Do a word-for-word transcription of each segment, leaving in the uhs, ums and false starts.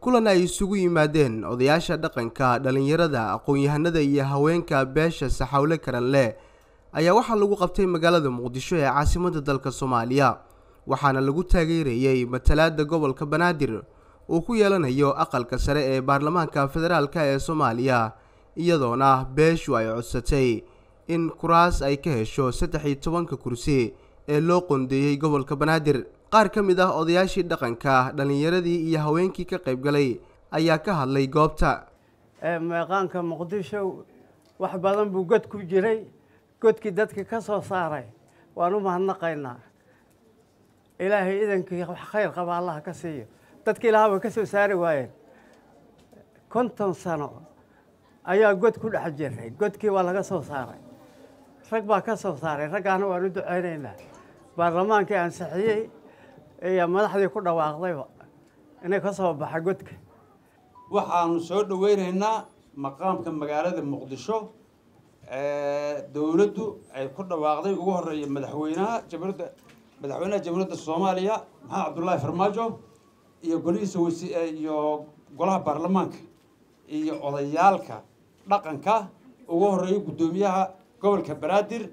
kulan ay isugu yimaadeen odayaasha dhaqanka, dhalinyarada, aqoon-yahanada iyo haweenka beesha Saxawle Karanle ayaa waxaa lagu qabtay magaalada Muqdisho ee caasimadda dalka Soomaaliya, waxaana lagu taageerayay matalaadda gobolka Banaadir uu ku yeelanayo aqalka sare ee baarlamaanka federaalka ee Soomaaliya, iyadoona beeshu ay codsatay in kuraas ay ka hesho saddex iyo tobanka kursi ee loo qoondeeyay gobolka Banaadir. qaar ka mid ah odayaashii dhaqanka, dhalinyaradii iyo haweenkii ka qayb galay ayaa ka hadlay goobta. ee meeqaanka Muqdisho wax badan buu god ku jiray, godkii dadka ka soo saaray waan u mahadnaqaynaa. ilaahay idankii wax khayr qaba Allah ka siiyo. dadkii ilaahay ka soo saari waayeen konton sano ayaa god ku dhex jiray, godkii waa laga soo saaray, rag baa ka soo saaray, raggaana waan u duceynaynaa. baarlamaankii ansixiyay ayaa madaxdii ku dhawaaqdayba inay ka soo baxay godka. waxaanu soo dhaweynaynaa maqaamka magaalada Muqdisho ee dawladdu ay ku dhawaaqday ugu horeeyay madaxweynaha jamhuuriyadda madaxweynaha jamhuuriyadda Soomaaliya Maxamed Cabdullaahi Farmaajo iyo golihiisa iyo golaha baarlamaanka iyo odayaalka dhaqanka ugu horeeyay gudoomiyaha gobolka Banaadir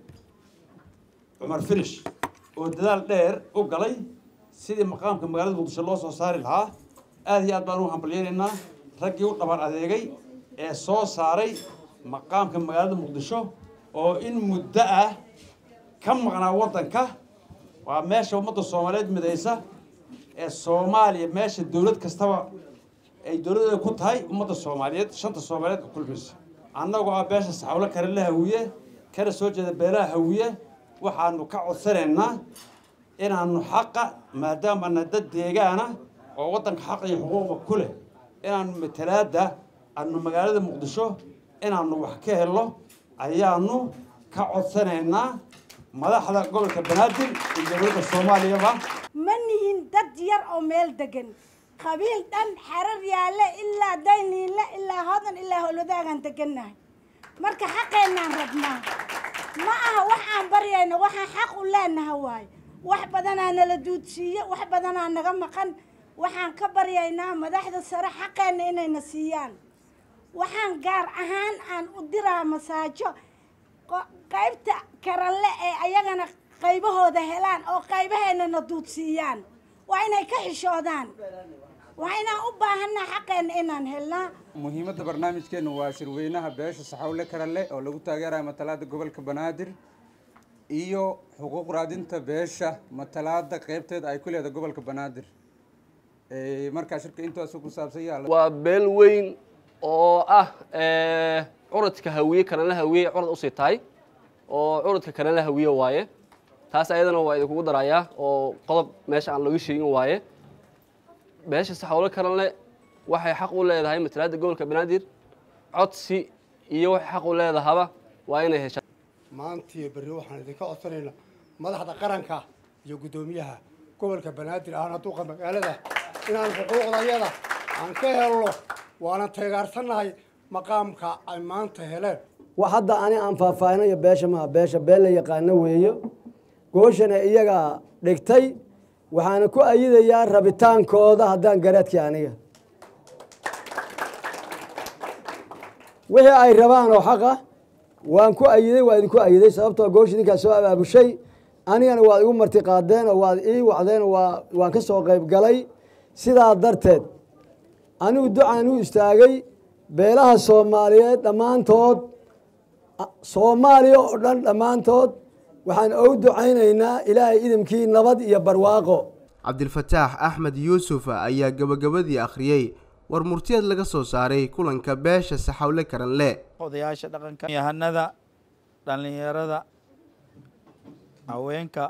Cumar Finish oo dadaal dheer u galay sidii maqaamka magaalada Muqdisho loo soo saari lahaa. aad iyo aad baan u hambalyeynaa raggii u dhabar adeegay ee soo saaray maqaamka magaalada Muqdisho oo in muddo ah ka maqnaa wadanka. waa meesha ummadda Soomaaliyeed midaysa ee Soomaaliya, meesha dawlad kastaba ay dawladda ku tahay ummadda Soomaaliyeed, shanta Soomaaliyeed ku kulmaysa. annagoo ah beesha Saxawle Karanle Hawiye kana soo jeeda beelaha Hawiye waxaanu ka codsanaynaa inaanu xaqa maadaama aan dad deegaana oo wadanka xaq iyo xuquuq ku leh inaanu matalaada aanu magaalada Muqdisho inaanu wax ka helo ayaanu ka codsanaynaa madaxda gobolka Banaadir iyo dowladda Soomaaliya. manihin dad yar oo meel degan, qabiil dhan xarar yaale ilaa dayniile ilaa hodan ilaa howlwadaagan degannahay. marka xaqeenaan rabnaa ma aha waxaan baryayna, waxaan xaq u leenahay waay. wax badanaa nala duudsiiye, wax badanaa naga maqan. waxaan ka baryaynaa madaxda sare xaqeena inayna siiyaan. waxaan gaar ahaan aan u diraa masaajo qaybta Karanle ee ayagana qaybahooda helaan oo qaybaheena na duudsiiyaan. waa inay ka xishoodaan, waa inaan u baahanaa xaqeena inaan helnaa. muhiimadda barnaamijkeena waa shirweynaha beesha Saxawle Karanle oo lagu taageerayo matalaadda gobolka Banaadir iyo xuquuq raadinta beesha matalaadda qaybteeda ay ku leedahay gobolka Banaadir. ee marka shirka intaas ku saabsan yahay waa beel weyn oo ah ee curadka Hawiye Karanle Hawiye curad u siitay oo curadka Karanle Hawiye waaye. taas ayadana waa idinku darayaa oo qodob meesha aan lagu sheegin waaye. beesha Saxawle Karanle waxay xaq u leedahay matalaadda gobolka Banaadir, codsi iyo wax xaq u leedahaba waa inay hesho. maantii bari waxaan idinka codsanaynaa madaxda qaranka iyo gudoomiyaha gobolka Banaadir aan duqa magaalada inaan xuquuqdayada aan ka helno. waana taageersanahay maqaamka ay maanta heleen. wax hadda ani aan faahfaahinayo beesha ma beesha beel la yaqaan weeyo, gooshana iyaga dhigtay. waxaan ku ayidayaa rabitaankooda haddaan garaadkii aniga wixii ay rabaan oo xaq ah waan ku ayiday, waa idinku ayiday sababtoo gooshii ninkaas soo abaabushay. anigana waad igu marti qaadeen oo waad ii wacdeen oo waan ka soo qayb galay. sidaa darteed anigu ducaan u istaagay beelaha Soomaaliyeed dhammaantood, Soomaaliya oo dhan dhammaantood waxaan u ducaynaynaa ilaahay idimkii nabad iyo barwaaqo. Cabdilfataax Axmed Yuusuf ayaa gabagabadii akhriyay war murtiyeed laga soo saaray kulanka beesha Saxawle Karanle. odayaasha dhaqanka, yahanada, dhalinyarada, haweenka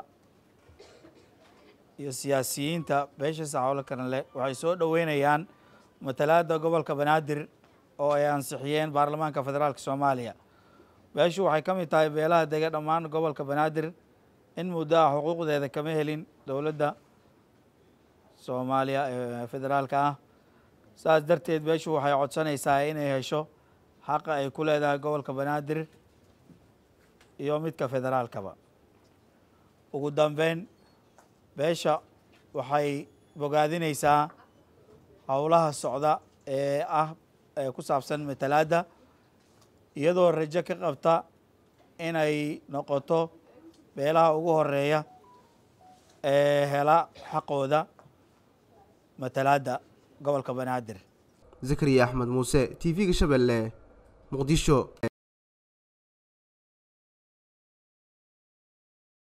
iyo siyaasiyiinta beesha Saxawle Karanle waxay soo dhaweynayaan matalaadda gobolka Banaadir oo ay ansixiyeen baarlamaanka federaalka Soomaaliya. beeshu waxay ka mid tahay beelaha dega dhammaan gobolka Banaadir. in muddo ah xuquuqdeeda kama helin dowladda Soomaaliya ee federaalka ah. saas darteed beeshu waxay codsanaysaa inay hesho xaqa ay ku leedahay gobolka Banaadir iyo midka federaalkaba. ugu dambeyn beesha waxay bogaadinaysaa howlaha socda ee ah ee ku saabsan matalaadda iyadoo rajo ka qabta inay noqoto beelaha ugu horeeya ee hela xaqooda matalaadda gobolka banaadir zakariya axmed muuse t v-ga shabeelle muqdisho.